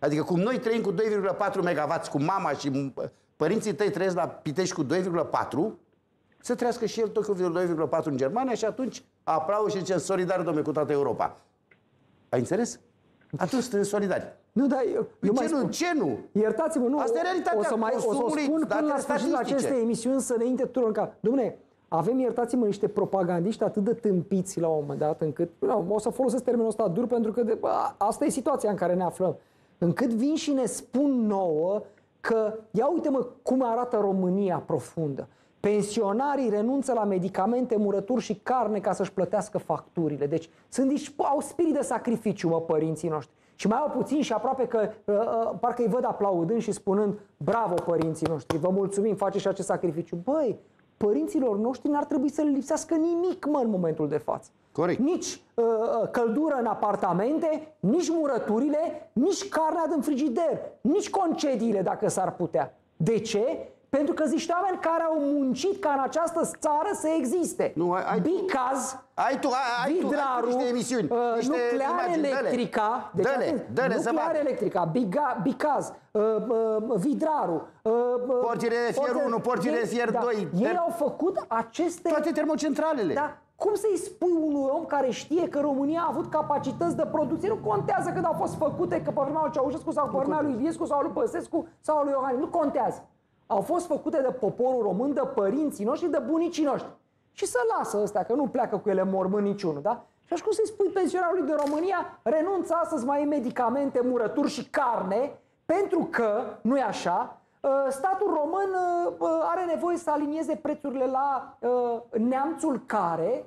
Adică cum noi trăim cu 2,4 MW cu mama și părinții tăi trăiesc la Pitești cu 2,4, să trăiască și el tot cu 2,4 în Germania și atunci aplaudă și zice solidar, domnule, cu toată Europa. Ai înțeles? Atunci suntem solidari. Nu, dar ce nu? Iertați-mă, nu. Asta e realitatea o să spun până la sfârșitul acestei emisiuni să ne intre tuturor în cap. Dom'le, avem, iertați-mă, niște propagandiști atât de tâmpiți la un moment dat, încât, o să folosesc termenul ăsta dur, pentru că asta e situația în care ne aflăm. Încât vin și ne spun nouă că, ia uite-mă cum arată România profundă. Pensionarii renunță la medicamente, murături și carne ca să-și plătească facturile. Deci au spirit de sacrificiu, mă, părinții noștri. Și mai au puțin și aproape că parcă îi văd aplaudând și spunând bravo părinții noștri, vă mulțumim, faceți și acest sacrificiu. Băi, părinților noștri n-ar trebui să le lipsească nimic, mă, în momentul de față. Corect. Nici căldură în apartamente, nici murăturile, nici carnea din frigider, nici concediile dacă s-ar putea. De ce? Pentru că zici oameni care au muncit ca în această țară să existe. Vidraru, niște emisiuni, nuclear electrica, Vidraru, porțile de fier 1, porțile de fier 2. Ei au făcut aceste... Toate termocentralele. Da. Cum să-i spui unui om care știe că România a avut capacități de producție? Nu contează când au fost făcute, că pe vremea lui Ceaușescu sau pe vremea lui Iliescu sau lui Băsescu sau lui Iohannis. Nu contează. Au fost făcute de poporul român, de părinții noștri, de bunicii noștri. Și să lasă ăstea, că nu pleacă cu ele mormânt niciunul, da? Și așa cum să-i spui pensionarului din România, renunță astăzi mai medicamente, murături și carne, pentru că, nu e așa, statul român are nevoie să alinieze prețurile la neamțul care,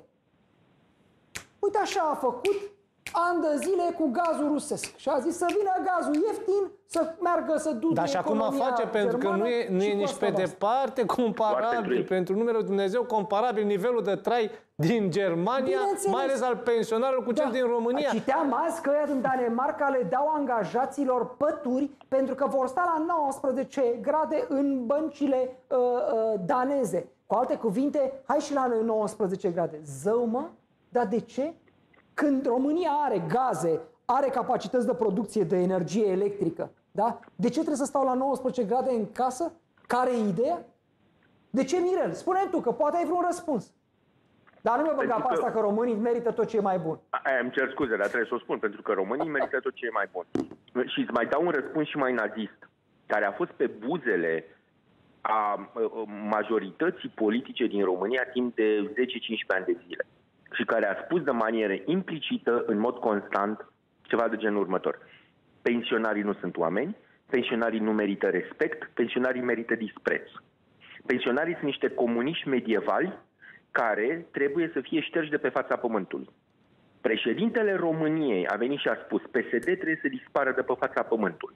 uite așa a făcut, ani de zile cu gazul rusesc. Și a zis să vină gazul ieftin, să meargă să ducă. Dar și acum face, pentru că nu e nici pe departe comparabil, pentru numele lui Dumnezeu, comparabil nivelul de trai din Germania, mai ales al pensionarilor cu cel din România. Citeam azi că ăia din Danemarca le dau angajaților pături pentru că vor sta la 19 grade în băncile daneze. Cu alte cuvinte, hai și la noi 19 grade. Zău, mă? Dar de ce? Când România are gaze, are capacități de producție de energie electrică, da? De ce trebuie să stau la 19 grade în casă? Care e ideea? De ce, Mirel? Spune-mi tu, că poate ai vreun răspuns. Dar nu mă băga pe asta că românii merită tot ce e mai bun. Îmi cer scuze, dar trebuie să o spun, pentru că românii merită tot ce e mai bun. Și îți mai dau un răspuns și mai nazist, care a fost pe buzele a majorității politice din România timp de 10-15 ani de zile. Și care a spus de manieră implicită, în mod constant, ceva de genul următor. Pensionarii nu sunt oameni, pensionarii nu merită respect, pensionarii merită dispreț. Pensionarii sunt niște comuniști medievali care trebuie să fie șterși de pe fața pământului. Președintele României a venit și a spus PSD trebuie să dispară de pe fața pământului.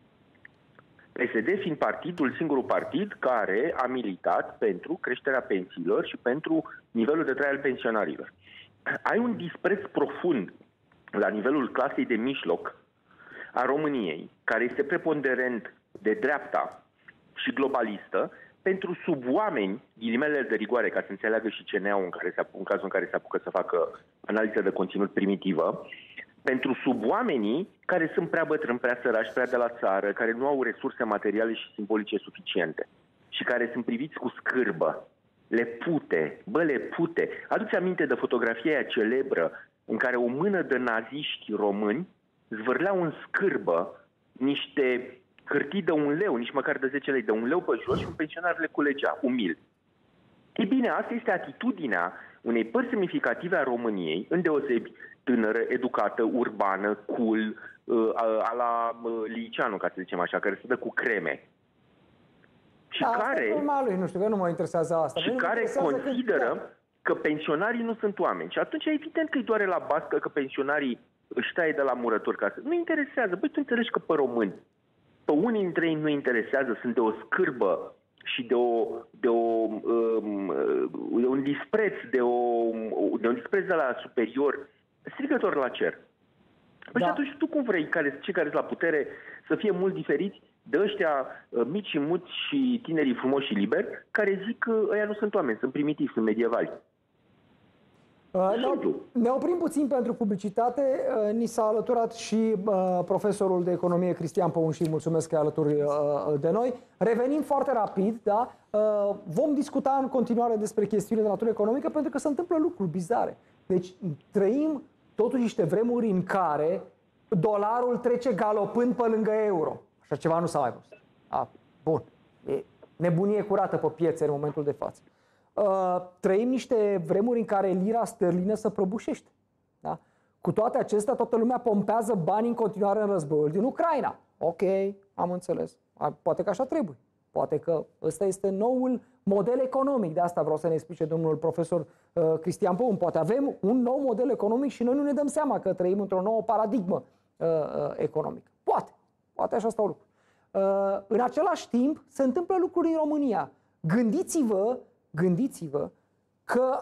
PSD fiind singurul partid care a militat pentru creșterea pensiilor și pentru nivelul de trai al pensionarilor. Ai un dispreț profund la nivelul clasei de mijloc a României, care este preponderent de dreapta și globalistă, pentru suboameni, ghilimele de rigoare, ca să înțeleagă și CNA-ul în cazul în care se apucă să facă analiză de conținut primitivă, pentru suboamenii care sunt prea bătrâni, prea sărași, prea de la țară, care nu au resurse materiale și simbolice suficiente și care sunt priviți cu scârbă. Le pute. Aduți aminte de fotografia aia celebră în care o mână de naziști români zvârleau în scârbă niște hârtii de 1 leu, nici măcar de 10 lei, de 1 leu pe jos și un pensionar le culegea, umil. Ei bine, asta este atitudinea unei părți semnificative a României, îndeosebi tânără, educată, urbană, cool, a la Liceanu, ca să zicem așa, care se dă cu creme. Și care, lui, nu știu, că nu mă interesează asta. Și care consideră că pensionarii nu sunt oameni. Și atunci evident că îi doare la bască că pensionarii își taie de la murături. Nu interesează. Băi, tu înțelegi că pe români, pe unii dintre ei nu interesează, sunt de o scârbă și de un dispreț, de un dispreț de la superior, strigător la cer. Păi și atunci tu cum vrei cei care sunt la putere să fie mult diferiți de ăștia mici și muți și tinerii frumoși și liberi, care zic că ăia nu sunt oameni, sunt primitivi, sunt medievali. Ne oprim puțin pentru publicitate. Ni s-a alăturat și profesorul de economie Cristian Păun și mulțumesc că e alături de noi. Revenim foarte rapid, da? Vom discuta în continuare despre chestiuni de natură economică pentru că se întâmplă lucruri bizare. Deci trăim totuși niște vremuri în care dolarul trece galopând pe lângă euro. Așa ceva nu s-a mai văzut. Bun. E nebunie curată pe piețe în momentul de față. Trăim niște vremuri în care lira sterlină se prăbușește. Da? Cu toate acestea, toată lumea pompează bani în continuare în războiul din Ucraina. Ok, am înțeles. Poate că așa trebuie. Poate că ăsta este noul model economic. De asta vreau să ne explice domnul profesor Cristian Păun. Poate avem un nou model economic și noi nu ne dăm seama că trăim într-o nouă paradigmă economică. Poate așa stau lucruri. În același timp, se întâmplă lucruri în România. Gândiți-vă că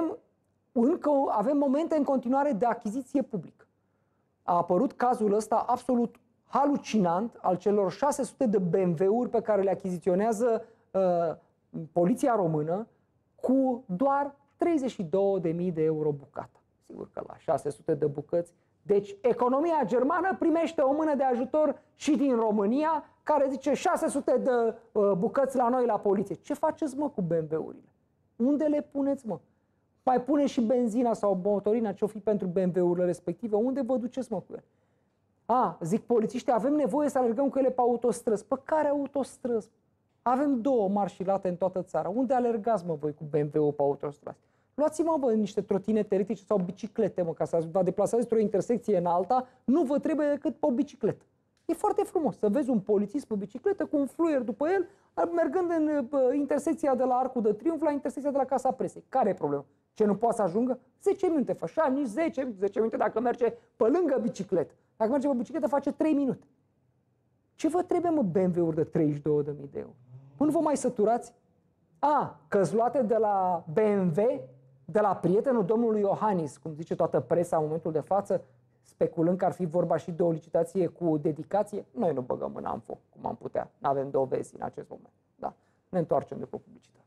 avem momente în continuare de achiziție publică. A apărut cazul ăsta absolut halucinant al celor 600 de BMW-uri pe care le achiziționează poliția română cu doar 32.000 de euro bucata. Sigur că la 600 de bucăți. Deci economia germană primește o mână de ajutor și din România, care zice 600 de bucăți la noi la poliție. Ce faceți, mă, cu BMW-urile? Unde le puneți, mă? Mai pune și benzina sau motorina, ce-o fi pentru BMW-urile respective? Unde vă duceți, mă, cu ele? Zic polițiștii, avem nevoie să alergăm cu ele pe autostrăzi. Pe care autostrăzi? Avem 2 marșilate în toată țara. Unde alergați, mă, voi cu BMW-ul pe autostrăzi? Luați-mă, bă, niște trotinete electrice sau biciclete, mă, ca să vă deplasați într-o intersecție în alta, nu vă trebuie decât pe o bicicletă. E foarte frumos să vezi un polițist pe bicicletă cu un fluier după el, mergând în intersecția de la Arcul de Triunf la intersecția de la Casa Presei. Care e problema? Ce, nu poate să ajungă? 10 minute, așa, nici 10 minute dacă merge pe lângă bicicletă. Dacă merge pe bicicletă, face 3 minute. Ce vă trebuie, mă, BMW-uri de 32.000 de euro? Nu vă mai săturați? Că-s luate de la BMW, de la prietenul domnului Iohannis, cum zice toată presa în momentul de față, speculând că ar fi vorba și de o licitație cu dedicație. Noi nu băgăm mâna în foc, cum am putea. Nu avem dovezi în acest moment. Da. Ne întoarcem după publicitate.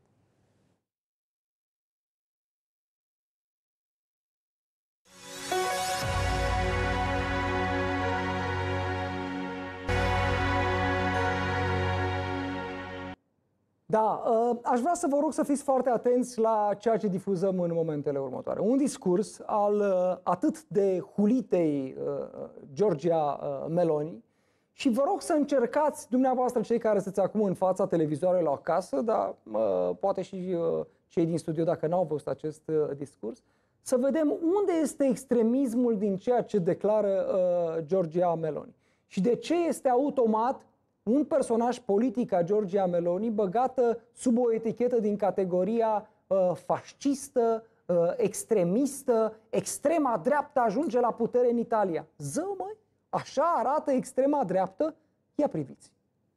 Da, aș vrea să vă rog să fiți foarte atenți la ceea ce difuzăm în momentele următoare. Un discurs al atât de hulitei Giorgia Meloni și vă rog să încercați, dumneavoastră cei care sunteți acum în fața televizoarelor acasă, dar poate și cei din studio dacă n-au văzut acest discurs, să vedem unde este extremismul din ceea ce declară Giorgia Meloni și de ce este automat un personaj politic ca Giorgia Meloni băgată sub o etichetă din categoria fascistă, extremistă, extrema dreaptă ajunge la putere în Italia. Zău, măi, așa arată extrema dreaptă? Ia priviți.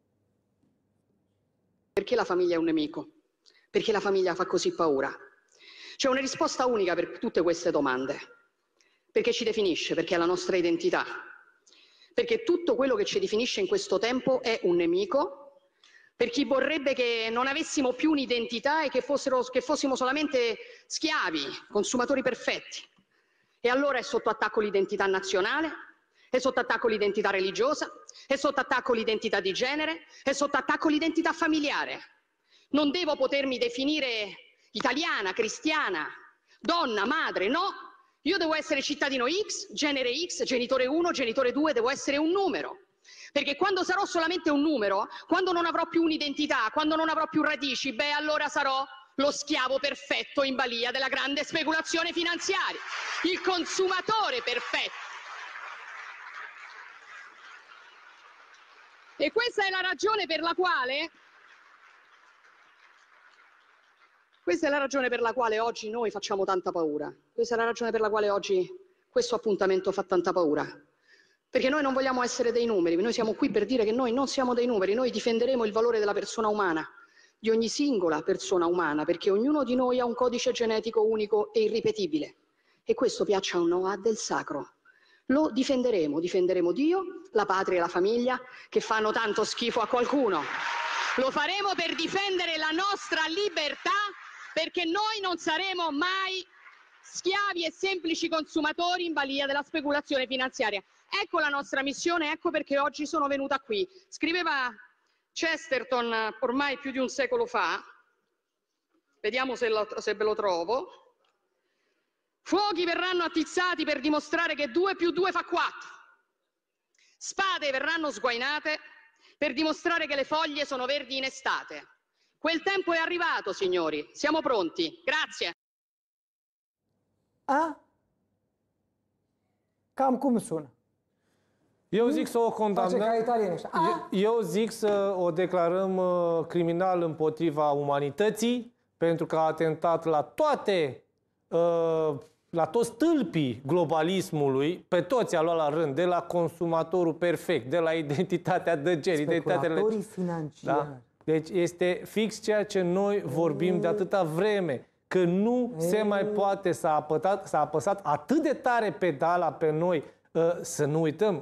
Perché la famiglia è un nemico? Perché la famiglia fa così paura? C'è una risposta unica per tutte queste domande. Perché ci definisce, perché è la nostra identità. Perché tutto quello che ci definisce in questo tempo è un nemico, per chi vorrebbe che non avessimo più un'identità e che fossimo solamente schiavi, consumatori perfetti. E allora è sotto attacco l'identità nazionale, è sotto attacco l'identità religiosa, è sotto attacco l'identità di genere, è sotto attacco l'identità familiare. Non devo potermi definire italiana, cristiana, donna, madre, no. Io devo essere cittadino X, genere X, genitore 1, genitore 2, devo essere un numero. Perché quando sarò solamente un numero, quando non avrò più un'identità, quando non avrò più radici, allora sarò lo schiavo perfetto in balia della grande speculazione finanziaria, il consumatore perfetto. E questa è la ragione per la quale... Questa è la ragione per la quale oggi noi facciamo tanta paura. Questa è la ragione per la quale oggi questo appuntamento fa tanta paura. Perché noi non vogliamo essere dei numeri, noi siamo qui per dire che noi non siamo dei numeri, noi difenderemo il valore della persona umana, di ogni singola persona umana, perché ognuno di noi ha un codice genetico unico e irripetibile. E questo, piaccia o no, ha del sacro. Lo difenderemo, difenderemo Dio, la patria e la famiglia, che fanno tanto schifo a qualcuno. Lo faremo per difendere la nostra libertà, perché noi non saremo mai schiavi e semplici consumatori in balia della speculazione finanziaria. Ecco la nostra missione, ecco perché oggi sono venuta qui. Scriveva Chesterton ormai più di un secolo fa, vediamo se ve lo trovo: fuochi verranno attizzati per dimostrare che 2 più 2 fa 4. Spade verranno sguainate per dimostrare che le foglie sono verdi in estate. Quel tempo è arrivato, signori. Siamo pronti. Grazie. Cam cum sună? Eu zic să o Face condamnăm. ca italieni ăștia. Eu zic să o declarăm criminal împotriva umanității, pentru că a atentat la toate, la toți stâlpii globalismului, pe toți a luat la rând, de la consumatorul perfect, de la identitatea de gen, Speculatorii financiari. Da? Deci este fix ceea ce noi vorbim de atâta vreme, că nu se mai poate, s-a apăsat atât de tare pedala pe noi. Să nu uităm,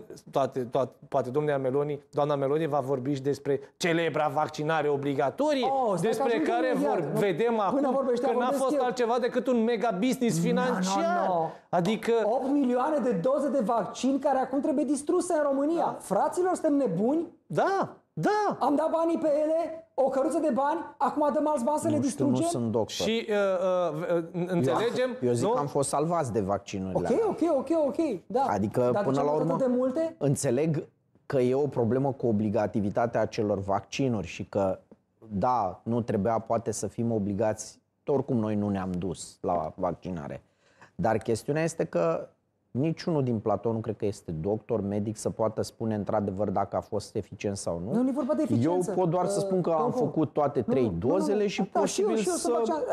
poate doamna Meloni va vorbi și despre celebra vaccinare obligatorie, despre care vedem acum că n-a fost altceva decât un mega business financiar. Adică 8 milioane de doze de vaccin care acum trebuie distruse în România. Da. Fraților, suntem nebuni? Da, da. Am dat banii pe ele, o căruță de bani, acum dăm alți bani să le distrugem? Nu sunt doctor. Și înțelegem... Eu zic că am fost salvați de vaccinurile alea. Ok. Da. Adică, dar până la urmă, de multe? înțeleg că e o problemă cu obligativitatea acelor vaccinuri și că, da, nu trebuia poate să fim obligați, oricum noi nu ne-am dus la vaccinare. Dar chestiunea este că niciunul din platou nu cred că este doctor, medic, să poată spune într-adevăr dacă a fost eficient sau nu. Nu e vorba de eficiență. Eu pot doar să spun că am făcut toate 3 dozele și posibil să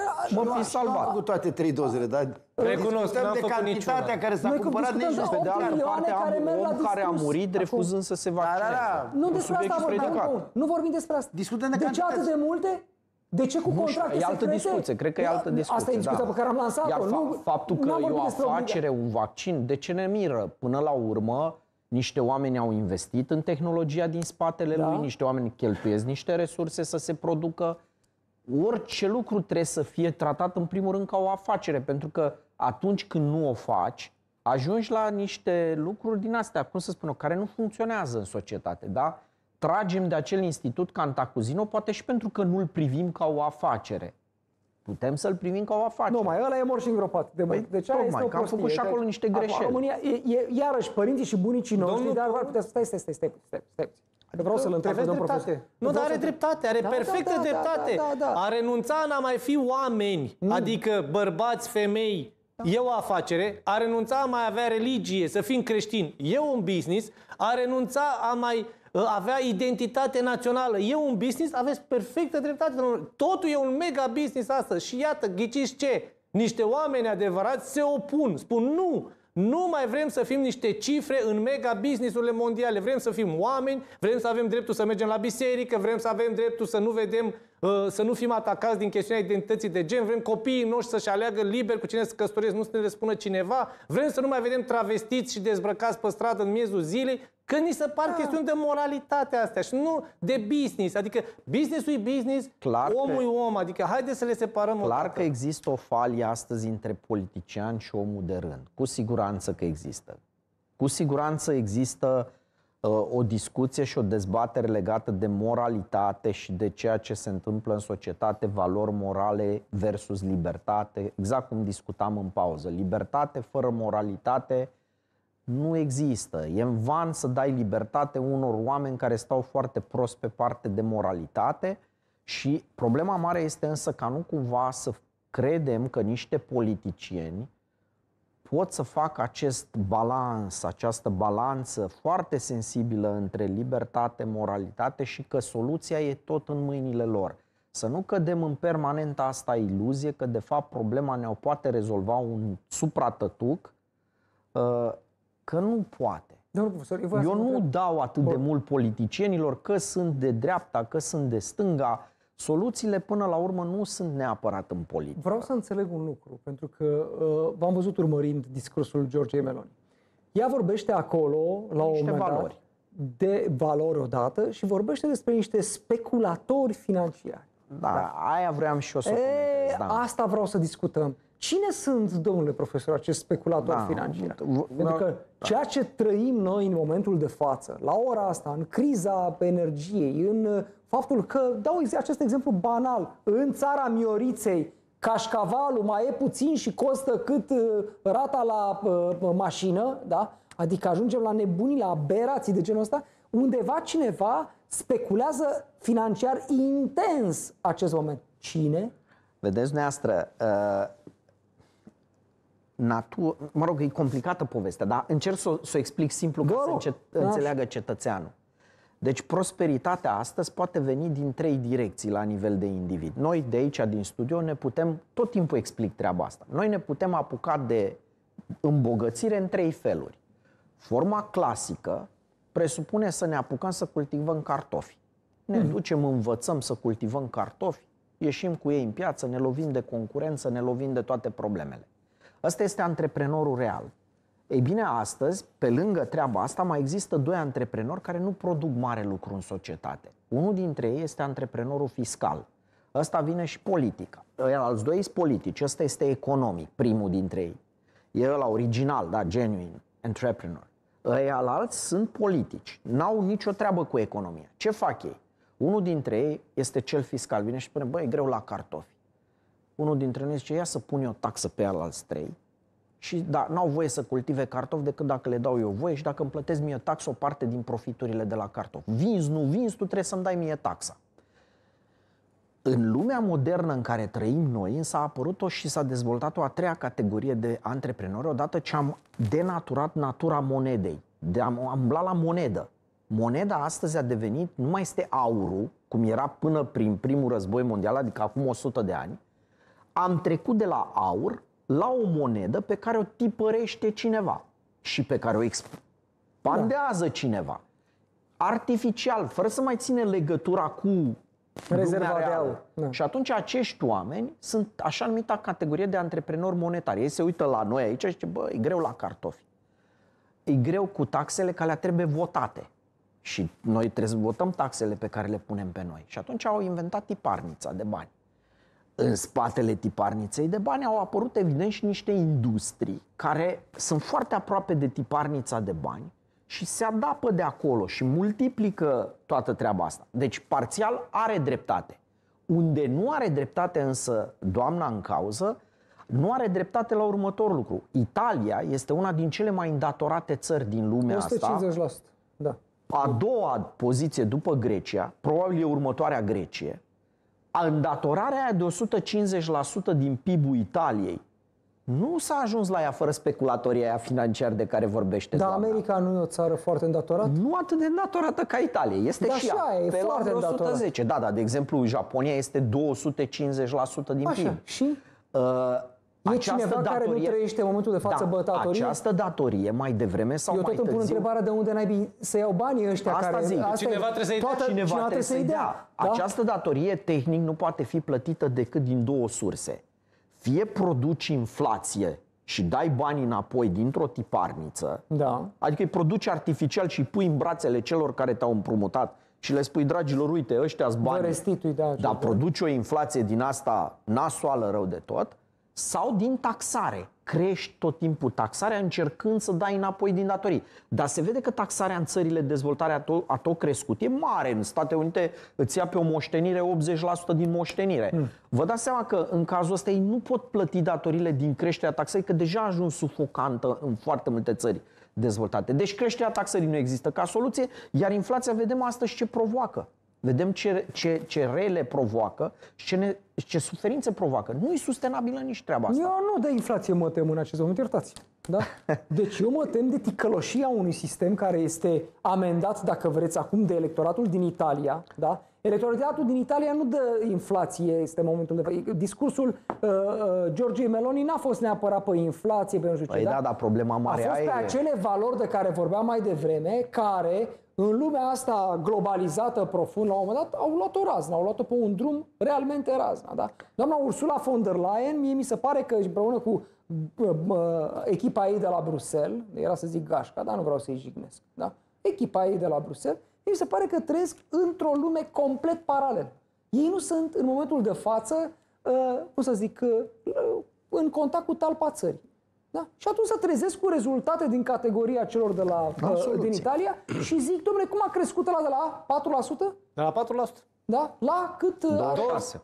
mă fi salvat. Am făcut toate 3 dozele, dar recunosc, n-am de făcut cantitatea care s-a cumpărat nici pe de altă parte am un om care a murit refuzând să se vaccineze. Nu despre asta vorbim. Nu vorbim despre asta. Discutăm de ce atât de multe? De ce cu contracte secrete? E altă discuție, cred că e altă discuție. Asta e discuția pe care am lansat-o. Iar faptul că e o afacere, un vaccin, de ce ne miră? Până la urmă, niște oameni au investit în tehnologia din spatele lui, niște oameni cheltuiesc niște resurse să se producă. Orice lucru trebuie să fie tratat în primul rând ca o afacere, pentru că atunci când nu o faci, ajungi la niște lucruri din astea, cum să spun, care nu funcționează în societate, da? Tragem de acel institut Cantacuzino, poate și pentru că nu-l privim ca o afacere. Putem să-l privim ca o afacere. Nu mai, ăla e mor și îngropat. Deci tocmai, că am făcut și acolo niște greșeli. România, iarăși, părinții și bunicii noștri, dar ar putea să stai. Că vreau să-l întreb pe domnul profesor. Nu, dar are dreptate, are perfectă dreptate. A renunța în a mai fi oameni, adică bărbați, femei, e o afacere, a renunța a mai avea religie, să fim creștini, e un business, a renunța a mai avea identitate națională, e un business, aveți perfectă dreptate. Totul e un mega business astăzi. Și iată, ghiciți ce? Niște oameni adevărați se opun, spun nu. Nu mai vrem să fim niște cifre în mega business-urile mondiale. Vrem să fim oameni, vrem să avem dreptul să mergem la biserică, vrem să avem dreptul să nu vedem, să nu fim atacați din chestiunea identității de gen, vrem copiii noștri să-și aleagă liber cu cine să căsătoresc, nu să ne le spună cineva, vrem să nu mai vedem travestiți și dezbrăcați pe stradă în miezul zilei, că ni se par chestiuni de moralitate astea și nu de business. Adică business-ul e business, omul e om. Adică haideți să le separăm. Clar că există o falie astăzi între politician și omul de rând. Cu siguranță că există. Cu siguranță există o discuție și o dezbatere legată de moralitate și de ceea ce se întâmplă în societate, valori morale versus libertate, exact cum discutam în pauză. Libertate fără moralitate nu există. E în van să dai libertate unor oameni care stau foarte prost pe parte de moralitate și problema mare este însă ca nu cumva să credem că niște politicieni pot să facă acest balans, această balanță foarte sensibilă între libertate, moralitate și că soluția e tot în mâinile lor. Să nu cădem în permanentă asta iluzie că de fapt problema ne-o poate rezolva un supratătuc, că nu poate. Eu nu dau atât de mult politicienilor că sunt de dreapta, că sunt de stânga. Soluțiile până la urmă nu sunt neapărat în politică. Vreau să înțeleg un lucru, pentru că v-am văzut urmărind discursul Georgiei Meloni. Ea vorbește acolo, la un moment dat, de valori odată și vorbește despre niște speculatori financiari. Da, aia vreau și eu să o comentez. Da. Asta vreau să discutăm. Cine sunt, domnule profesor, acești speculatori financiari? Pentru că ceea ce trăim noi în momentul de față, la ora asta, în criza energiei, în faptul că, dau acest exemplu banal, în țara Mioriței, cașcavalul mai e puțin și costă cât rata la mașină, da? Adică ajungem la nebunii, la aberații de genul ăsta, undeva cineva speculează financiar intens acest moment. Cine? Vedeți, dumneavoastră, mă rog, e complicată povestea, dar încerc să o explic simplu ca să înțeleagă cetățeanul. Deci prosperitatea astăzi poate veni din 3 direcții la nivel de individ. Noi de aici, din studio, ne putem, tot timpul explic treaba asta, noi ne putem apuca de îmbogățire în 3 feluri. Forma clasică presupune să ne apucăm să cultivăm cartofi. Ne ducem, învățăm să cultivăm cartofi, ieșim cu ei în piață, ne lovim de concurență, ne lovim de toate problemele. Ăsta este antreprenorul real. Ei bine, astăzi, pe lângă treaba asta, mai există 2 antreprenori care nu produc mare lucru în societate. Unul dintre ei este antreprenorul fiscal. Ăsta vine și politica. Alți 2 sunt politici, ăsta este economic, primul dintre ei. E ăla original, da, genuine, entrepreneur. Ăia alți sunt politici, n-au nicio treabă cu economia. Ce fac ei? Unul dintre ei este cel fiscal, vine și spune, băi, e greu la cartofi. Unul dintre noi zice, ia să pun eu o taxă pe alți 3 și da, n-au voie să cultive cartofi decât dacă le dau eu voie și dacă îmi plătesc mie taxă o parte din profiturile de la cartofi. Vinzi, nu vinzi, tu trebuie să-mi dai mie taxa. În lumea modernă în care trăim noi, însă a apărut și s-a dezvoltat o a 3-a categorie de antreprenori odată ce am denaturat natura monedei. Am umblat la monedă. Moneda astăzi a devenit, nu mai este aurul, cum era până prin primul război mondial, adică acum 100 de ani. Am trecut de la aur la o monedă pe care o tipărește cineva și pe care o expandează cineva. Artificial, fără să mai ține legătura cu rezerva de aur. Și atunci acești oameni sunt așa numita categorie de antreprenori monetari. Ei se uită la noi aici și zice, bă, e greu la cartofi. E greu cu taxele care trebuie votate. Și noi trebuie să votăm taxele pe care le punem pe noi. Și atunci au inventat tiparnița de bani. În spatele tiparniței de bani au apărut evident și niște industrii care sunt foarte aproape de tiparnița de bani și se adapă de acolo și multiplică toată treaba asta. Deci parțial are dreptate. Unde nu are dreptate însă doamna în cauză, nu are dreptate la următorul lucru. Italia este una din cele mai îndatorate țări din lumea 150%, asta. da. A doua poziție după Grecia, probabil e următoarea Grecie. Îndatorarea aia de 150% din PIB-ul Italiei nu s-a ajuns la ea fără speculatorii aia financiari de care vorbește Dar doamna. America nu e o țară foarte îndatorată? Nu atât de îndatorată ca Italia. Este Da, și așa, ea. e Pe foarte la îndatorată. 110. Da, de exemplu, Japonia este 250% din Așa. PIB. Și? E cineva care nu trăiește în momentul de față bătătorie? Această datorie mai devreme sau Eu mai tot îmi pun târziu... întrebarea de unde naibii să iau banii ăștia Asta care... zic. Cineva trebuie să-i dea. Cineva trebuie să-i dea. Da? Această datorie tehnic nu poate fi plătită decât din 2 surse. Fie produci inflație și dai banii înapoi dintr-o tiparniță, Da. adică îi produci artificial și îi pui în brațele celor care te-au împrumutat și le spui, dragilor, uite, ăștia-s Vă banii. restitui, da. Dar produci o inflație din asta nasoală rău de tot, sau din taxare. Crești tot timpul taxarea încercând să dai înapoi din datorii. Dar se vede că taxarea în țările dezvoltare a tot crescut. E mare. În Statele Unite îți ia pe o moștenire 80% din moștenire. Vă dați seama că în cazul ăsta ei nu pot plăti datoriile din creșterea taxării, că deja a ajuns sufocantă în foarte multe țări dezvoltate. Deci creșterea taxării nu există ca soluție, iar inflația vedem astăzi ce provoacă. Vedem ce rele provoacă și ce suferințe provoacă. Nu e sustenabilă nici treaba asta. Eu nu de inflație mă tem în acest moment, iertați. Da? Deci eu mă tem de ticăloșia unui sistem care este amendat, dacă vreți, acum de electoratul din Italia. Da? Electoratul din Italia nu dă inflație, este momentul de... Discursul Giorgiei Meloni n-a fost neapărat pe inflație, pe nu știu ce. Păi da, dar problema mare a fost pe acele valori de care vorbeam mai devreme, care în lumea asta globalizată profund, la un moment dat, au luat o raznă, au luat-o pe un drum realmente raznă. Da? Doamna Ursula von der Leyen, mie mi se pare că împreună cu echipa ei de la Bruxelles, era să zic gașca, dar nu vreau să-i jignesc, da? Echipa ei de la Bruxelles, mi se pare că trăiesc într-o lume complet paralelă. Ei nu sunt în momentul de față, cum să zic, în contact cu talpa țării. Da? Și atunci se trezesc cu rezultate din categoria celor de la, din Italia și zic, dom'le, cum a crescut ăla de la 4%? De la 4%. Da? La cât? 26.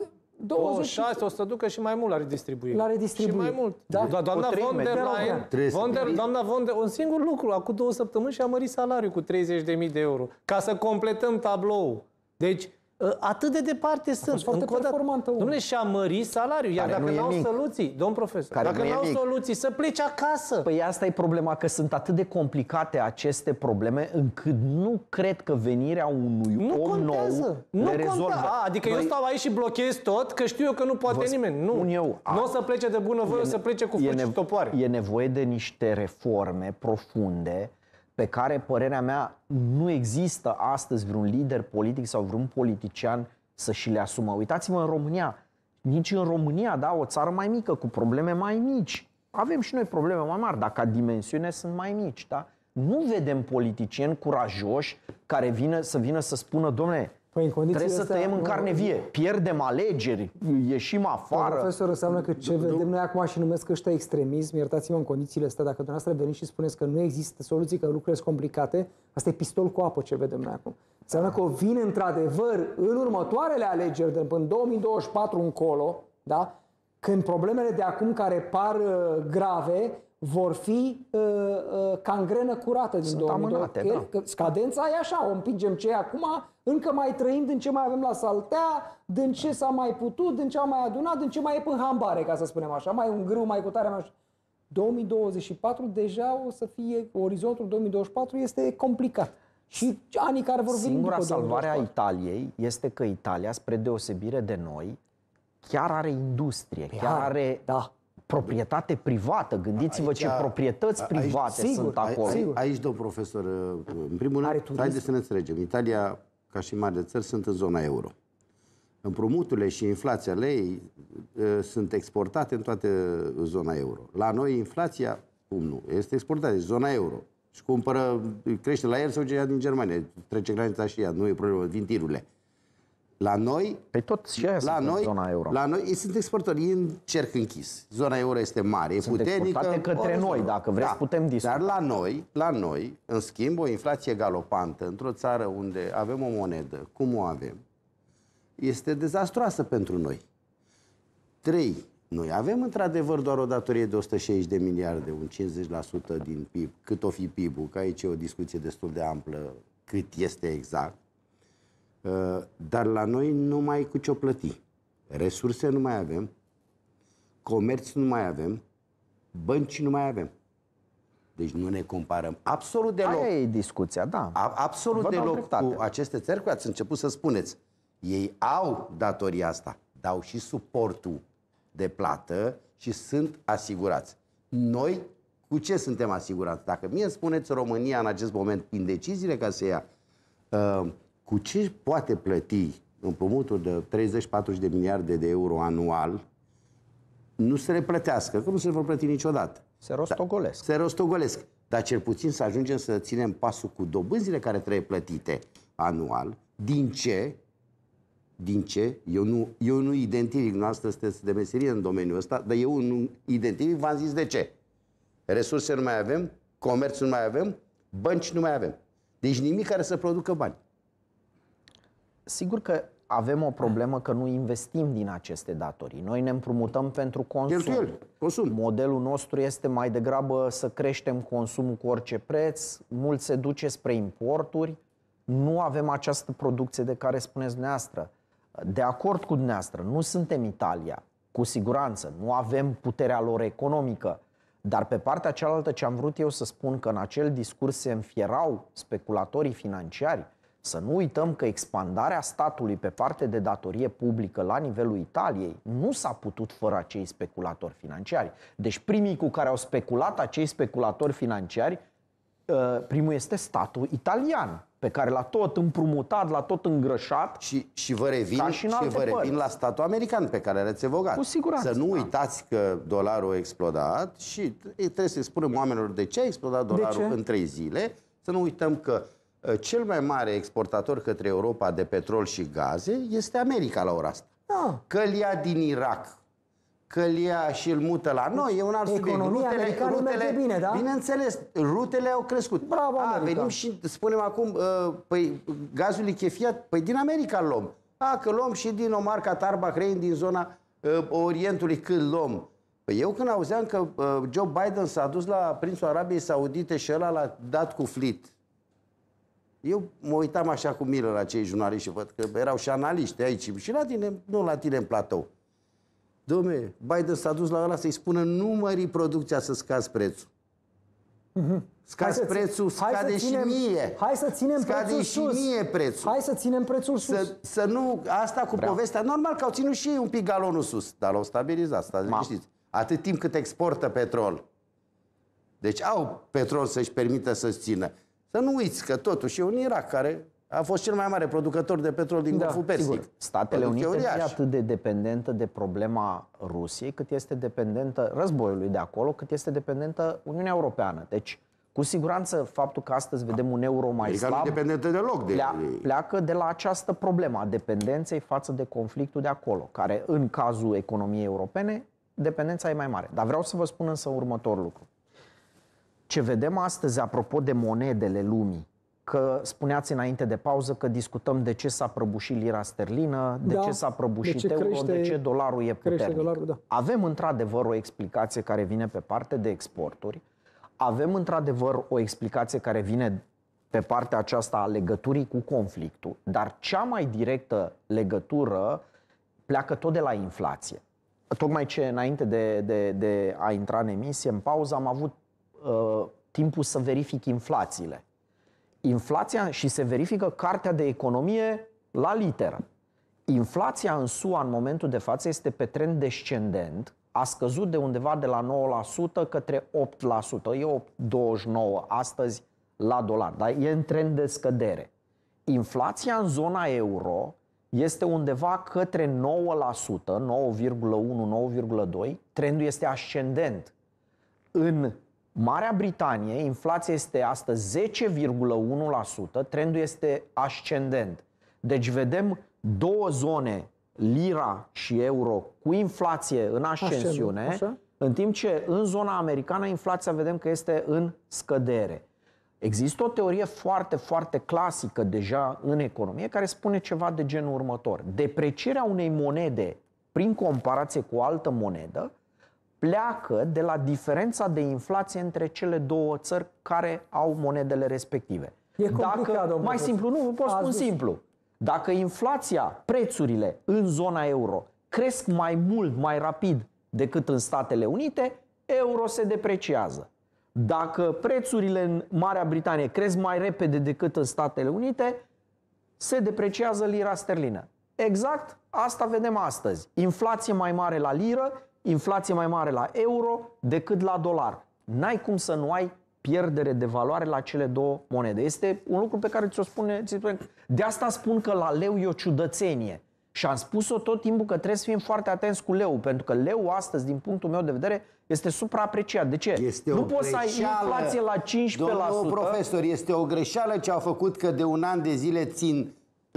26, o să ducă și mai mult la redistribuire. La redistribuire. Și mai mult. Da? Doamna O von der treime. Leyen, doamna von der, un singur lucru, acum 2 săptămâni și-a mărit salariul cu 30.000 de euro, ca să completăm tabloul. Deci, atât de departe sunt. foarte performantă. Dom'le, și-a mărit salariul. Iar Care dacă nu e n-au mic. soluții, domn profesor, Care dacă nu e n-au mic. soluții, să plece acasă. Păi asta e problema, că sunt atât de complicate aceste probleme încât nu cred că venirea unui Nu om contează. nou Nu le rezolvă. contează. Adică eu stau aici și blochez tot, că știu eu că nu poate nimeni. Nu. spun eu, Nu o să plece de bunăvoie, o să plece cu fâci și topoare. E nevoie de niște reforme profunde pe care, părerea mea, nu există astăzi vreun lider politic sau vreun politician să și le asumă. Uitați-vă în România. Nici în România, da, o țară mai mică, cu probleme mai mici. Avem și noi probleme mai mari, dar ca dimensiune sunt mai mici, da? Nu vedem politicieni curajoși care vină să spună, dom'le, Păi, trebuie să tăiem în carne vie, pierdem alegeri, ieșim afară. Profesor, înseamnă că ce vedem noi acum și numesc ăștia extremism, iertați-mă în condițiile astea, dacă dumneavoastră veniți și spuneți că nu există soluții, că lucrurile sunt complicate, asta e pistol cu apă ce vedem noi acum. Înseamnă că o vin într-adevăr în următoarele alegeri, de până 2024 încolo, da? Când problemele de acum care par grave vor fi cangrenă curată din 2020. amânate, da. Scadența e așa, o împingem ce e acum, încă mai trăim din ce mai avem la saltea, din ce s-a mai putut, din ce am mai adunat, din ce mai e în hambare, ca să spunem așa, mai un grâu, mai cu tare, mai așa. 2024 deja o să fie, orizontul 2024 este complicat. Și anii care vor veni Singura după salvare a 2024. Italiei este că Italia, spre deosebire de noi, chiar are industrie, chiar are proprietate privată. Gândiți-vă ce proprietăți private sunt acolo. Aici, domn profesor, în primul rând, haideți să ne înțelegem. Italia, ca și mari țări, sunt în zona euro. Împrumuturile și inflația lei sunt exportate în toată zona euro. La noi, inflația, cum nu, este exportată, e zona euro. Și cumpără, crește la el sau ea din Germania, trece granița și ea, nu e problemă, vin tirurile. La noi, Păi tot și aia sunt în zona euro. La noi ei sunt exportatori, e în cerc închis. Zona euro este mare, e Sunt puternică. exportate către noi, dacă vreți putem discuta. Dar la noi, în schimb, o inflație galopantă într-o țară unde avem o monedă, cum o avem, este dezastroasă pentru noi. 3. Noi avem într-adevăr doar o datorie de 160 de miliarde, un 50% din PIB, cât o fi PIB-ul, că aici e o discuție destul de amplă, cât este exact. Dar la noi nu mai e cu ce-o plăti. Resurse nu mai avem, comerț nu mai avem, bănci nu mai avem. Deci nu ne comparăm absolut deloc. Aia e discuția, da. Absolut deloc cu aceste țări, că ați început să spuneți. Ei au datoria asta, dau și suportul de plată și sunt asigurați. Noi cu ce suntem asigurați? Dacă mie îmi spuneți România în acest moment, prin deciziile ca să ia, cu ce poate plăti împrumutul de 30-40 de miliarde de euro anual, nu se le plătească, că nu se vor plăti niciodată. Se rostogolesc. Se rostogolesc. Dar cel puțin să ajungem să ținem pasul cu dobânzile care trebuie plătite anual. Din ce? Din ce? Eu nu identific, noastră sunteți de meserie în domeniul ăsta, dar eu nu identific, v-am zis de ce. Resurse nu mai avem, comerț nu mai avem, bănci nu mai avem. Deci nimic care să producă bani. Sigur că avem o problemă că nu investim din aceste datorii. Noi ne împrumutăm pentru consum. Modelul nostru este mai degrabă să creștem consumul cu orice preț, mult se duce spre importuri, nu avem această producție de care spuneți dumneavoastră. De acord cu dumneavoastră, nu suntem Italia, cu siguranță, nu avem puterea lor economică, dar pe partea cealaltă ce am vrut eu să spun, că în acel discurs se înfierau speculatorii financiari. Să nu uităm că expandarea statului pe parte de datorie publică la nivelul Italiei nu s-a putut fără acei speculatori financiari. Deci primii cu care au speculat acei speculatori financiari, primul este statul italian, pe care l-a tot împrumutat, l-a tot îngrășat. Și vă revin la statul american pe care l-ați evocat. Cu siguranță. Să nu uitați că dolarul a explodat și trebuie să spunem oamenilor de ce a explodat dolarul în 3 zile. Să nu uităm că cel mai mare exportator către Europa de petrol și gaze este America la ora asta. Da. Că îl ia din Irak, că îl ia și îl mută la noi, e un alt subiect. Economia americană merge bine, da? Bineînțeles, rutele au crescut. Bravo, America. Venim și spunem acum, păi gazul lichefiat, păi din America îl luăm. Că luăm și din Omar, Qatar, Bahrain, din zona Orientului, când luăm. Păi eu când auzeam că Joe Biden s-a dus la Prințul Arabiei Saudite și ăla l-a dat cu flit, eu mă uitam așa cu milă la cei jurnaliști și văd că erau și analiști aici și la tine, nu la tine în platou. Dom'le, Biden s-a dus la ăla să-i spună nu mări producția să scazi prețul. Scazi prețul, scade și mie. Hai să ținem prețul și mie prețul. Hai să ținem prețul sus. Să nu, asta cu povestea, normal că au ținut și ei un pic galonul sus, dar l-au stabilizat, știți. Atât timp cât exportă petrol. Deci au petrol să-și permită să-și țină. Să nu uiți că totuși e un Irak care a fost cel mai mare producător de petrol din Golful Persic. Sigur. Statele Unite nu e atât de dependentă de problema Rusiei, cât este dependentă războiului de acolo, cât este dependentă Uniunea Europeană. Deci, cu siguranță, faptul că astăzi vedem un euro mai slab nu e dependentă deloc pleacă de la această problemă a dependenței față de conflictul de acolo, care în cazul economiei europene, dependența e mai mare. Dar vreau să vă spun însă următorul lucru. Ce vedem astăzi, apropo de monedele lumii, că spuneați înainte de pauză că discutăm de ce s-a prăbușit lira sterlină, de ce s-a prăbușit euro, de ce dolarul e puternic. Dolarul, da. Avem într-adevăr o explicație care vine pe parte de exporturi, avem într-adevăr o explicație care vine pe partea aceasta a legăturii cu conflictul, dar cea mai directă legătură pleacă tot de la inflație. Tocmai ce înainte de a intra în emisie, în pauză, am avut timpul să verific inflațiile. Inflația, și se verifică cartea de economie la literă. Inflația în SUA în momentul de față este pe trend descendent, a scăzut de undeva de la 9% către 8%. E 8,29 astăzi la dolar, dar e în trend de scădere. Inflația în zona euro este undeva către 9%, 9,1, 9,2, trendul este ascendent. În Marea Britanie, inflația este astăzi 10,1%, trendul este ascendent. Deci vedem două zone, lira și euro, cu inflație în ascensiune, în timp ce în zona americană inflația vedem că este în scădere. Există o teorie foarte, foarte clasică deja în economie care spune ceva de genul următor. Deprecierea unei monede prin comparație cu o altă monedă pleacă de la diferența de inflație între cele două țări care au monedele respective. E complicat, domnule. Mai simplu, nu, vă pot spun simplu. Dacă inflația, prețurile în zona euro cresc mai mult, mai rapid decât în Statele Unite, euro se depreciază. Dacă prețurile în Marea Britanie cresc mai repede decât în Statele Unite, se depreciază lira sterlină. Exact asta vedem astăzi. Inflație mai mare la liră, inflație mai mare la euro decât la dolar. N-ai cum să nu ai pierdere de valoare la cele două monede. Este un lucru pe care ți-o spune. De asta spun că la leu e o ciudățenie. Și am spus-o tot timpul că trebuie să fim foarte atenți cu leu, pentru că leu astăzi, din punctul meu de vedere, este supraapreciat. De ce? Nu poți să ai inflație la 15%. Domnul profesor, este o greșeală ce au făcut că de un an de zile țin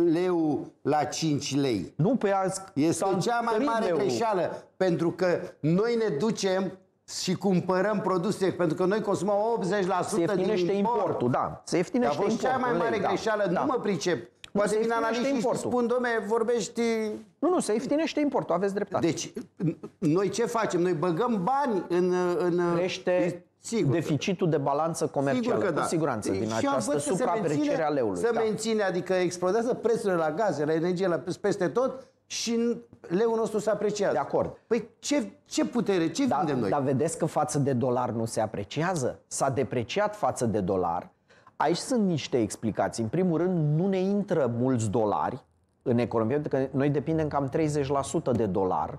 leu la 5 lei. Nu, pe este cea mai mare greșeală, pentru că noi ne ducem și cumpărăm produse, pentru că noi consumăm 80% din importul. Da, se ieftinește importul. A fost cea mai mare greșeală, nu mă pricep. Poate vin analiștii și spun, dom'le, vorbești... Nu, se ieftinește importul, aveți dreptate. Deci, noi ce facem? Noi băgăm bani în crește deficitul de balanță comercială, cu siguranță, din această supraapreciere a leului. Se menține, adică explodează prețurile la gaze, la energie, peste tot și leul nostru se apreciază. De acord. Păi ce putere, ce vindem noi? Dar vedeți că față de dolar nu se apreciază? S-a depreciat față de dolar. Aici sunt niște explicații. În primul rând, nu ne intră mulți dolari în economie, pentru că noi depindem cam 30% de dolar.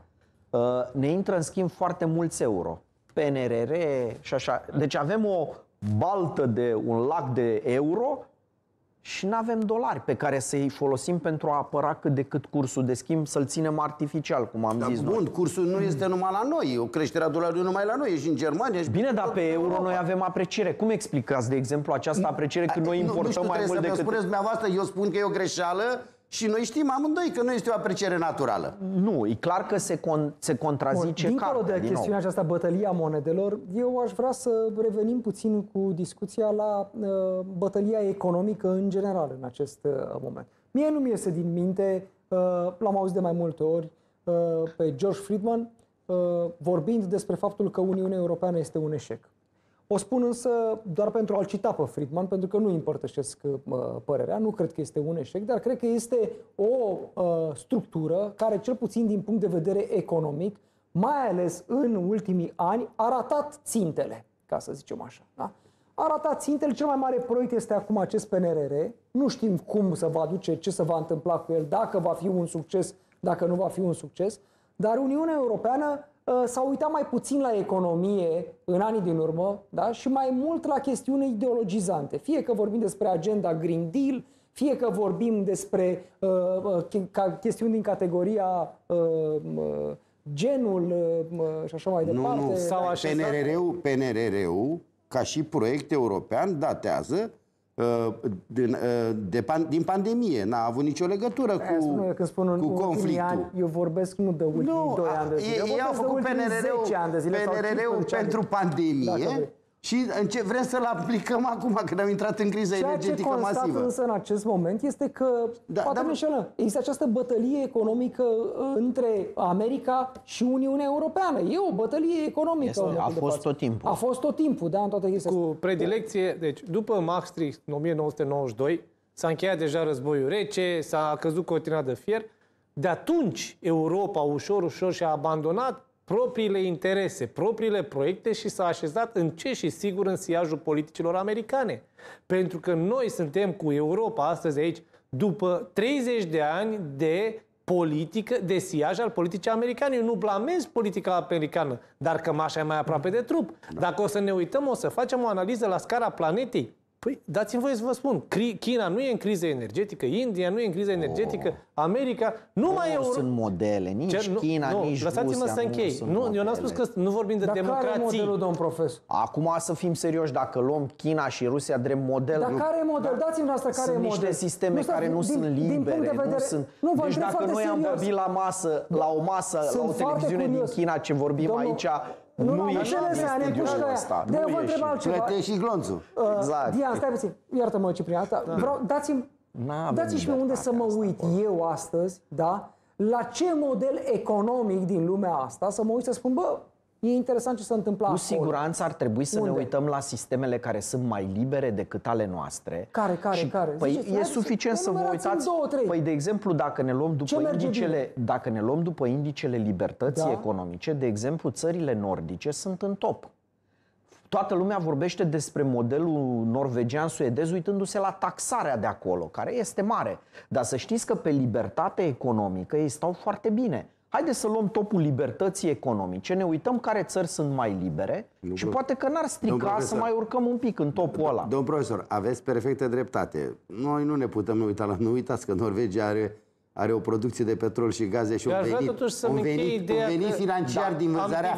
Ne intră, în schimb, foarte mulți euro. PNRR și așa. Deci avem o baltă de un lac de euro și nu avem dolari pe care să-i folosim pentru a apăra cât de cât cursul de schimb, să-l ținem artificial, cum am zis Bun, noi. cursul nu este numai la noi, o creștere a dolariului numai la noi, e și în Germania. E și Bine, dar pe euro noi avem apreciere. Cum explicați, de exemplu, această apreciere când noi importăm mai mult decât... spuneți dumneavoastră, eu spun că e o greșeală și noi știm amândoi că nu este o apreciere naturală. Nu, e clar că se contrazice dincolo cartea, de din nou. chestiunea aceasta, bătălia monedelor, eu aș vrea să revenim puțin cu discuția la bătălia economică în general în acest moment. Mie nu mi iese din minte, l-am auzit de mai multe ori, pe George Friedman vorbind despre faptul că Uniunea Europeană este un eșec. O spun însă doar pentru a-l cita pe Friedman, pentru că nu împărtășesc părerea, nu cred că este un eșec, dar cred că este o structură care, cel puțin din punct de vedere economic, mai ales în ultimii ani, a ratat țintele, ca să zicem așa. Da? A ratat țintele, cel mai mare proiect este acum acest PNRR, nu știm cum se va duce, ce se va întâmpla cu el, dacă va fi un succes, dacă nu va fi un succes, dar Uniunea Europeană s-a uitat mai puțin la economie în anii din urmă, da? Și mai mult la chestiuni ideologizante. Fie că vorbim despre agenda Green Deal, fie că vorbim despre chestiuni din categoria genul și așa mai departe. Nu. Sau PNRR-ul, ca și proiect european, datează din pandemie. N-a avut nicio legătură cu conflictul. Ani, eu vorbesc nu de ultimii 2 ani de zile, eu ei au făcut PNRR-ul pentru pandemie și vrem să-l aplicăm acum, când am intrat în criză energetică masivă. Ceea ce constat însă în acest moment este că, poate există această bătălie economică între America și Uniunea Europeană. E o bătălie economică. A fost tot timpul. A fost tot timpul, da, în toate chestiile. Cu predilecție, deci după Maastricht în 1992 s-a încheiat deja războiul rece, s-a căzut cortina de fier. De atunci Europa ușor, ușor și-a abandonat propriile interese, propriile proiecte și s-a așezat încet și sigur în siajul politicilor americane. Pentru că noi suntem cu Europa astăzi aici după 30 de ani de politică, de siaj al politicii americane. Eu nu blamez politica americană, dar cămașa e mai aproape de trup. Dacă o să ne uităm, o să facem o analiză la scara planetei. Păi, dați-mi voie să vă spun, China nu e în criză energetică, India nu e în criză energetică, America, numai Nu sunt modele, nici China, nici lăsați-mă să închei. Eu n-am spus că nu vorbim de democrații. Dar care e modelul, domn profesor? Acum să fim serioși, dacă luăm China și Rusia drept model... Dar care e model? Dați-mi asta care e model. Sunt niște sisteme care nu sunt libere, nu sunt... Deci dacă noi am vorbit la o masă, la o televiziune din China, ce vorbim aici... Nu ești în genul ăsta. De-aia vă întreb altceva. Plătești și glonțul. Exact. Diana, stai puțin. Iartă-mă, Ciprian. Dați-mi și unde să mă uit eu astăzi, da? La ce model economic din lumea asta să mă uit să spun, bă, e interesant ce se întâmplă acolo. Cu siguranță ar trebui să ne uităm la sistemele care sunt mai libere decât ale noastre. Care? Păi e suficient să vă uitați. Păi, de exemplu, dacă ne luăm după indicele libertății economice, de exemplu, țările nordice sunt în top. Toată lumea vorbește despre modelul norvegian-suedez uitându-se la taxarea de acolo, care este mare. Dar să știți că pe libertate economică ei stau foarte bine. Haideți să luăm topul libertății economice, ne uităm care țări sunt mai libere și poate că n-ar strica să mai urcăm un pic în topul ăla. Domn profesor, aveți perfectă dreptate. Noi nu ne putem uita la... Nu uitați că Norvegia are o producție de petrol și gaze și un venit financiar din vânzarea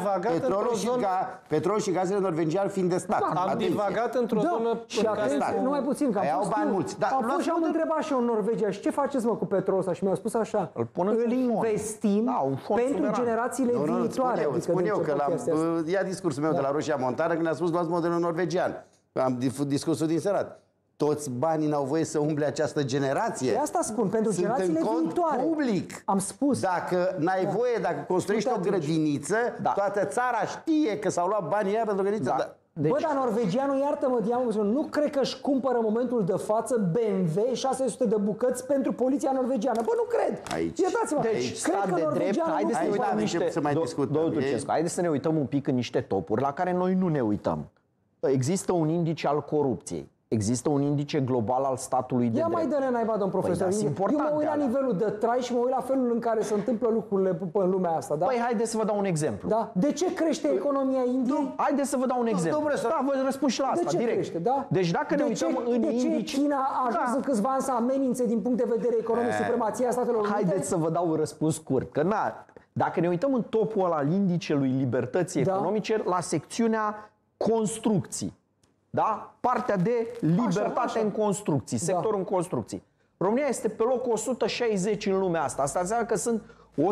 petrol și gazele norvegiane fiind de stat. Am divagat într-o zonă... Și atenție, numai puțin, că am fost și am întrebat și eu în Norvegia, și ce faceți, mă, cu petrolul ăsta? Și mi-au spus așa, îl investim pentru generațiile viitoare. Spun eu că ia discursul meu de la Roșia Montană când a spus luați modelul norvegian. Am discursul din Senat. Toți banii n-au voie să umble această generație. De asta spun, pentru generațiile viitoare. Public. Am spus. Dacă n-ai voie, dacă construiești o grădiniță, toată țara știe că s-au luat banii aia pentru grădiniță. Deci... Bă, dar norvegianul, iartă-mă, Diana, nu cred că își cumpără în momentul de față BMW 600 de bucăți pentru poliția norvegiană. Bă, nu cred. Iertați-mă. Deci, stat de drept, haideți să ne uităm haideți să ne uităm un pic în niște topuri la care noi nu ne uităm. Există un indice al corupției. Există un indice global al statului de Ia drept. mai dă-ne naiba, domn profesor. da, Eu mă uit la nivelul de trai și mă uit la felul în care se întâmplă lucrurile în lumea asta. Da? Păi haideți să vă dau un exemplu. Da? De ce crește economia Indiei? Haideți să vă dau un exemplu. Da, vă răspund și la asta, De ce direct. crește? Da? Deci dacă ne uităm în de ce indice... China a ajuns în câțiva ani să amenințe din punct de vedere economic supremația Statelor Unite? Haideți să vă dau un răspuns scurt. Că dacă ne uităm în topul ăla al indicelui libertății economice, la secțiunea construcții, da? Partea de libertate în construcții, sectorul în construcții. România este pe locul 160 în lumea asta. Asta înseamnă că sunt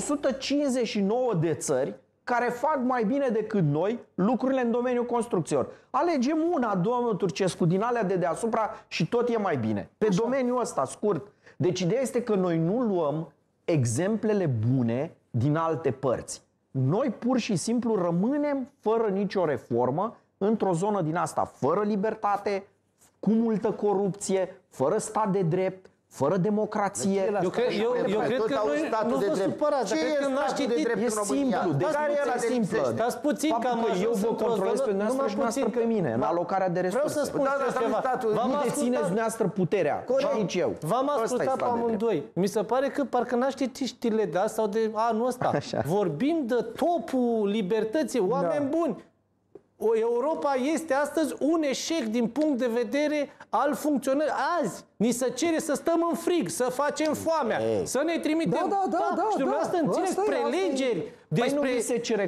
159 de țări care fac mai bine decât noi lucrurile în domeniul construcțiilor. Alegem una, domnul Turcescu, din alea de deasupra și tot e mai bine. Pe domeniul ăsta, scurt. Deci ideea este că noi nu luăm exemplele bune din alte părți. Noi pur și simplu rămânem fără nicio reformă într-o zonă din asta, fără libertate, cu multă corupție, fără stat de drept, fără democrație. Eu cred că noi nu vă supărați, dar cred că n-ați citit. E simplu, de care era simplă. Stați puțin că am eu ajuns vă controlez pe dumneavoastră și dumneavoastră pe mine, în alocarea de resurse. Vreau să spun ceva. Nu dețineți dumneavoastră puterea, și nici eu. V-am ascultat pe amândoi. Mi se pare că parcă n-ați citit știrile de asta sau de anul ăsta. Vorbim de topul libertății, oameni buni. Europa este astăzi un eșec din punct de vedere al funcționării. Azi ni se cere să stăm în frig, să facem foamea, să ne trimitem. Și dumneavoastră înțineți prelegeri despre... Păi nu vi se cere,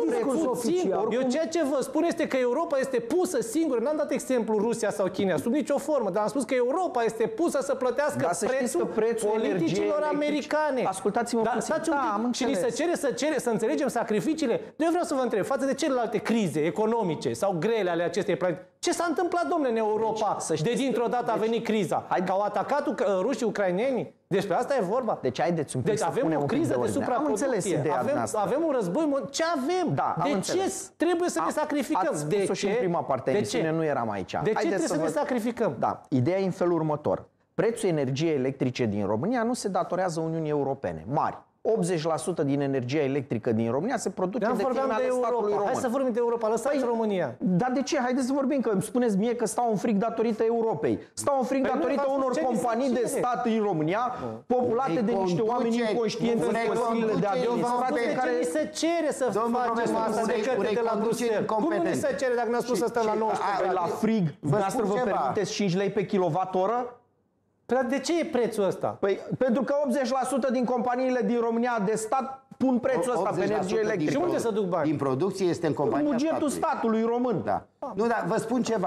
Eu ceea ce vă spun este că Europa este pusă singură. N-am dat exemplu Rusia sau China sub nicio formă, dar am spus că Europa este pusă să plătească prețul politicilor americane. Ascultați-mă puțin. Și ni se cere să înțelegem sacrificiile. Eu vreau să vă întreb, față de celelalte crize economice sau grele ale acestei planete, ce s-a întâmplat, domnule, în Europa de dintr-o dată a venit criza? Că au atacat rușii ucrainenii? Despre asta e vorba. Deci haideți un pic deci avem o criză de supraproducție. Avem un război. Ce avem? De ce trebuie să ne sacrificăm? Ați spus-o și în prima parte a emisiunii, nu eram aici. De ce trebuie să ne sacrificăm? Da, ideea e în felul următor. Prețul energiei electrice din România nu se datorează Uniunii Europene mari. 80% din energia electrică din România se produce de firme ale statului român. Hai să vorbim de Europa, lăsați România. Dar de ce? Haideți să vorbim, că îmi spuneți mie că stau în frig datorită Europei. Stau în frig datorită unor companii de stat în România, populate de niște oameni inconștienți în consiliile de administrație care... Ni se cere să facem asta de către de la Bruxelles. Cum nu ni se cere dacă ne-a spus să stăm la 19? La frig, dumneavoastră vă permiteți 5 lei pe kilowattoră? Dar de ce e prețul ăsta? Păi pentru că 80% din companiile din România de stat pun prețul ăsta pe energie electrică. Și unde să duc bani? Din producție este în compania bugetul statului român. Da. Nu, dar vă spun ceva.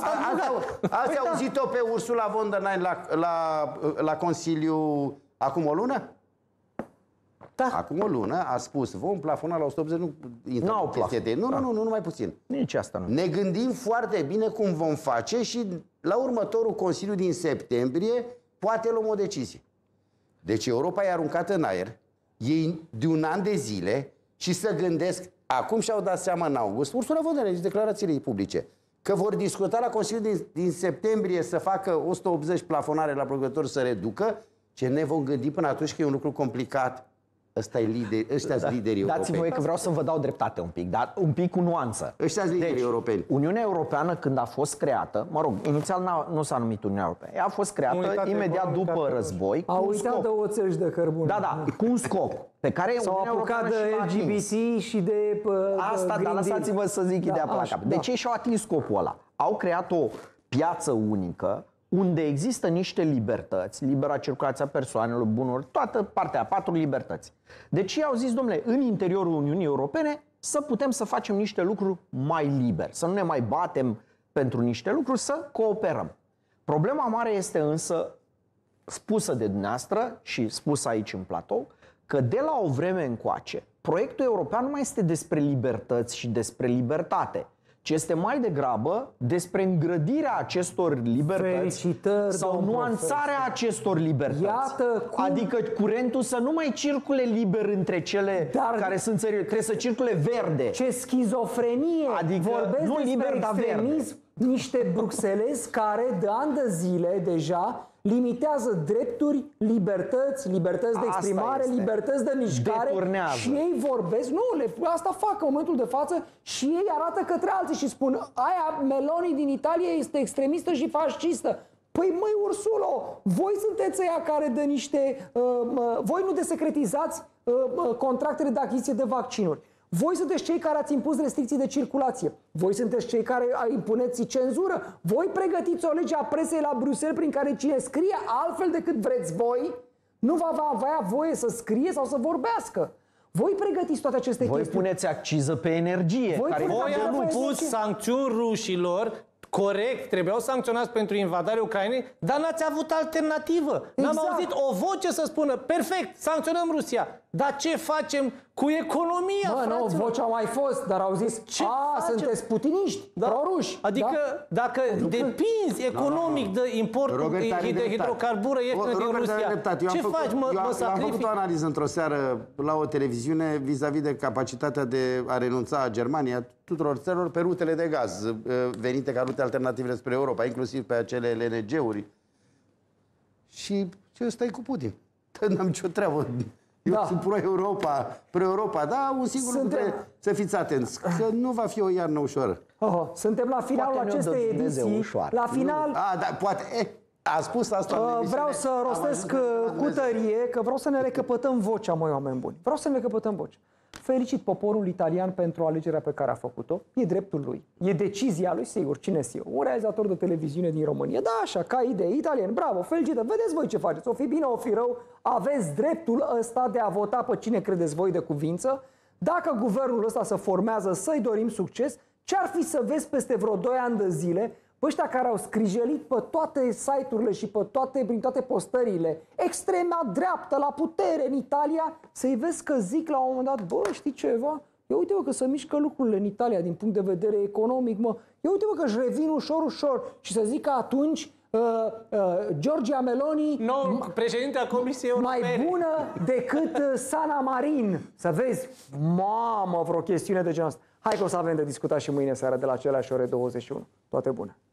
Ați auzit-o pe Ursula von der Leyen la Consiliu acum o lună? Da. Acum o lună a spus, vom plafona la 180, nu au plafon. Nu, mai puțin. Nici asta nu. Ne gândim foarte bine cum vom face și la următorul Consiliu din septembrie poate luăm o decizie. Deci Europa e aruncată în aer, ei de un an de zile și să gândesc, acum și-au dat seama în august, Ursula von der Leyen, declarațiile publice, că vor discuta la Consiliul din septembrie să facă 180 plafonare la producători să reducă, ce ne vom gândi până atunci că e un lucru complicat. Ăștia-s liderii europeni. Dați-mi voie că vreau să vă dau dreptate un pic, dar un pic cu nuanță. Ăștia-s liderii europeni. Uniunea Europeană, când a fost creată, mă rog, inițial nu s-a numit Uniunea Europeană, ea a fost creată imediat după război. A uitat de oțel și de cărbune. Da, cu un scop pe care s-au apucat de LGBT și de asta, dar lăsați-vă să zic ideea pe la cap. De ce și-au atins scopul ăla? Au creat o piață unică unde există niște libertăți, libera circulație a persoanelor, bunurilor, toată partea, 4 libertăți. Deci ei au zis, domnule, în interiorul Uniunii Europene să putem să facem niște lucruri mai liber, să nu ne mai batem pentru niște lucruri, să cooperăm. Problema mare este însă, spusă de dumneavoastră și spusă aici în platou, că de la o vreme încoace, proiectul european nu mai este despre libertăți și despre libertate, ci este mai degrabă despre îngrădirea acestor libertăți sau nuanțarea acestor libertăți. Iată cum... Adică curentul să nu mai circule liber între cele care sunt țări, trebuie să circule verde. Ce schizofrenie! Adică vorbesc nu despre liber, dar extremism, niște bruxelezi care de ani de zile deja limitează drepturi, libertăți de exprimare, libertăți de mișcare. Deturnează. Și ei vorbesc, asta fac în momentul de față și ei arată către alții și spun aia Meloni din Italia este extremistă și fascistă. Păi măi, Ursulo, voi sunteți ăia care dă niște... voi nu desecretizați contractele de achiziție de vaccinuri. Voi sunteți cei care ați impus restricții de circulație. Voi sunteți cei care impuneți cenzură. Voi pregătiți o lege a presei la Bruxelles prin care cine scrie altfel decât vreți voi, nu va avea voie să scrie sau să vorbească. Voi pregătiți toate aceste chestii. Voi puneți acciză pe energie. Voi Voi pus sancțiuni rușilor. Corect, trebuiau sancționați pentru invadarea Ucrainei, dar n-ați avut alternativă. N-am auzit o voce să spună, perfect, sancționăm Rusia. Dar ce facem cu economia, fraților? Vocea a mai fost, dar au zis, sunteți putiniști, proruși. Adică, dacă depinzi economic de import de hidrocarbură ieftine din Rusia, ce faci, mă sacrifici? Am făcut o analiză într-o seară la o televiziune vis-a-vis de capacitatea de a renunța a Germania tuturor țărilor pe rutele de gaz venite ca rute alternative spre Europa, inclusiv pe acele LNG-uri. Și ce stai cu Putin? N-am nicio treabă. Eu sunt pro-Europa, da, un singur lucru să fiți atenți, că nu va fi o iarnă ușoară. Suntem la finalul acestei ediții. La final... poate... A spus asta. Vreau să rostesc cu tărie că vreau să ne recăpătăm vocea, măi, oameni buni. Vreau să ne recăpătăm vocea. Felicit poporul italian pentru alegerea pe care a făcut-o. E dreptul lui. E decizia lui, sigur. Cine-s eu? Un realizator de televiziune din România. Da, așa, ca idee, italian. Bravo, felicită. Vedeți voi ce faceți. O fi bine, o fi rău. Aveți dreptul ăsta de a vota pe cine credeți voi de cuvință. Dacă guvernul ăsta se formează, să-i dorim succes. Ce-ar fi să vezi peste vreo 2 ani de zile pe ăștia care au scrijelit pe toate site-urile și prin toate postările extrema dreaptă la putere în Italia, să-i vezi că zic la un moment dat, bă, știi ceva? Ia uite-vă că se mișcă lucrurile în Italia din punct de vedere economic, mă. Ia uite-vă că își revin ușor și să zic că atunci Giorgia Meloni președintea Comisiei Europene mai bună decât Sanna Marin. Să vezi, mamă, vreo chestiune de genul ăsta. Hai că o să avem de discutat și mâine seara de la aceleași ore 21. Toate bune!